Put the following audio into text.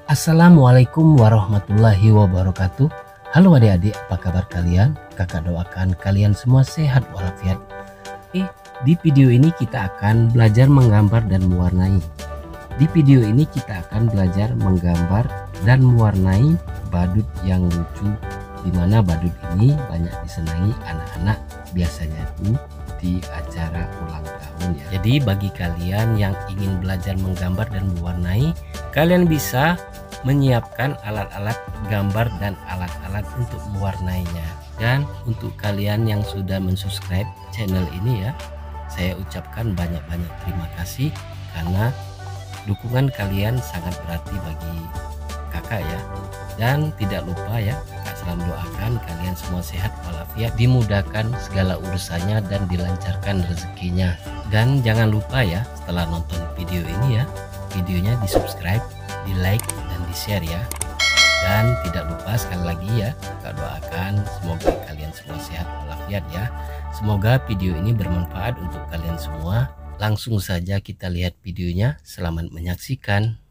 Assalamualaikum warahmatullahi wabarakatuh. Halo adik-adik, apa kabar kalian? Kakak doakan kalian semua sehat walafiat. Di video ini kita akan belajar menggambar dan mewarnai. Di video ini kita akan belajar menggambar dan mewarnai badut yang lucu, dimana badut ini banyak disenangi anak-anak biasanya itu di acara ulang tahun ya. Jadi bagi kalian yang ingin belajar menggambar dan mewarnai, kalian bisa menyiapkan alat-alat gambar dan alat-alat untuk mewarnainya. Dan untuk kalian yang sudah mensubscribe channel ini ya, saya ucapkan banyak-banyak terima kasih karena dukungan kalian sangat berarti bagi kakak ya. Dan tidak lupa ya, kakak selalu doakan kalian semua sehat walafiat, dimudahkan segala urusannya dan dilancarkan rezekinya. Dan jangan lupa ya, setelah nonton video ini ya, videonya di subscribe, di like, dan di share ya. Dan tidak lupa sekali lagi ya, kakak doakan semoga kalian semua sehat walafiat ya. Semoga video ini bermanfaat untuk kalian semua. Langsung saja kita lihat videonya. Selamat menyaksikan.